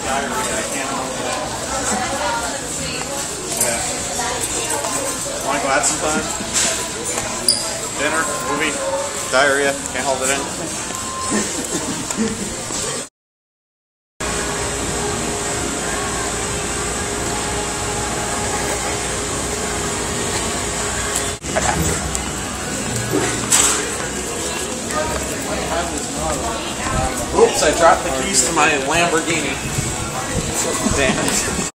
Diarrhea, I can't hold that. Yeah. Want to go out sometime? Dinner, movie, diarrhea, can't hold it in. Oops, I dropped the keys to my Lamborghini. Damn it.